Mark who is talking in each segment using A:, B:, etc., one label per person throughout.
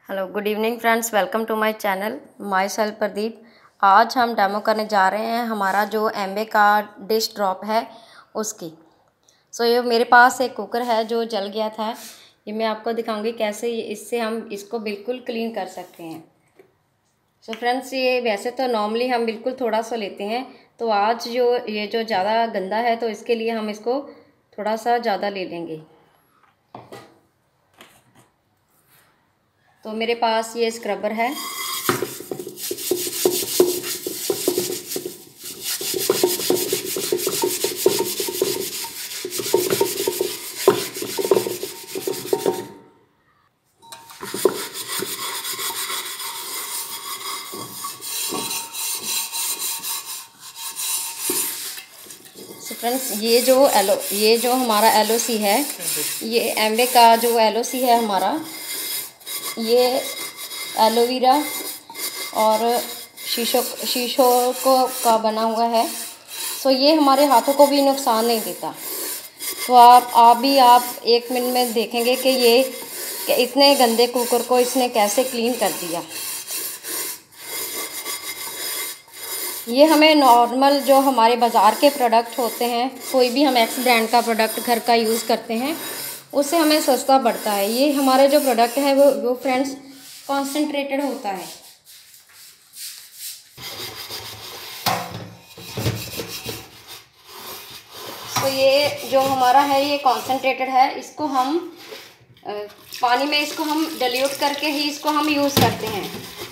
A: Hello good evening friends, welcome to my channel. Myself Pradeep. आज हम demo करने जा रहे हैं हमारा जो एमवे का डिश ड्रॉप है उसकी। ये मेरे पास एक कुकर है जो जल गया था। ये मैं आपको दिखाऊंगी कैसे इससे हम इसको बिल्कुल क्लीन कर सकते हैं। फ्रेंड्स, ये वैसे तो नॉर्मली हम बिल्कुल थोड़ा सा लेते हैं, तो आज ये जो ज़्यादा गंदा है तो इसके लिए हम इसको थोड़ा सा ज़्यादा ले लेंगे। तो मेरे पास ये स्क्रबर है। फ्रेंड्स, ये जो हमारा एलओसी है, ये एमवे का जो एलओसी है हमारा, ये एलोवेरा और शीशों का बना हुआ है। ये हमारे हाथों को भी नुकसान नहीं देता। तो आप एक मिनट में देखेंगे कि इतने गंदे कुकर को इसने कैसे क्लीन कर दिया। ये हमें नॉर्मल जो हमारे बाज़ार के प्रोडक्ट होते हैं, कोई भी हम एक्स ब्रांड का प्रोडक्ट घर का यूज़ करते हैं, उससे हमें सस्ता पड़ता है। ये हमारे जो प्रोडक्ट है वो फ्रेंड्स कॉन्सेंट्रेटेड होता है। ये जो हमारा है ये कॉन्सेंट्रेटेड है। इसको हम पानी में इसको हम डिल्यूट करके ही इसको हम यूज़ करते हैं।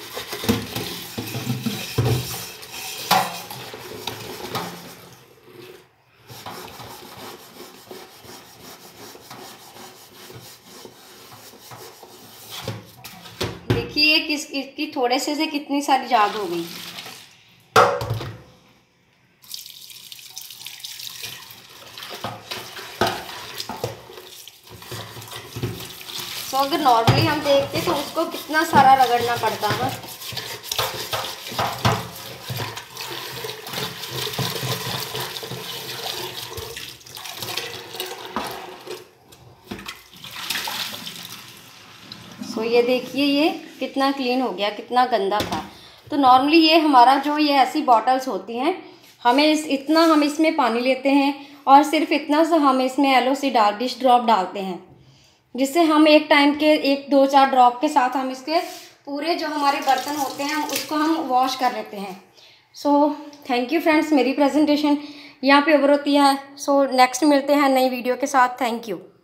A: देखिए इसकी थोड़े से कितनी सारी जाग हो गई। अगर नॉर्मली हम देखते तो उसको कितना सारा रगड़ना पड़ता है। ये देखिए ये कितना क्लीन हो गया, कितना गंदा था। तो नॉर्मली ये हमारा जो ये ऐसी बॉटल्स होती हैं, हम इसमें पानी लेते हैं और सिर्फ इतना सा हम इसमें एलओसी डिश ड्रॉप डालते हैं, जिससे हम एक टाइम के 1-2-4 ड्रॉप के साथ हम इसके पूरे जो हमारे बर्तन होते हैं उसको हम वॉश कर लेते हैं। थैंक यू फ्रेंड्स, मेरी प्रेजेंटेशन यहाँ पे ओवर होती है। नेक्स्ट मिलते हैं नई वीडियो के साथ। Thank you.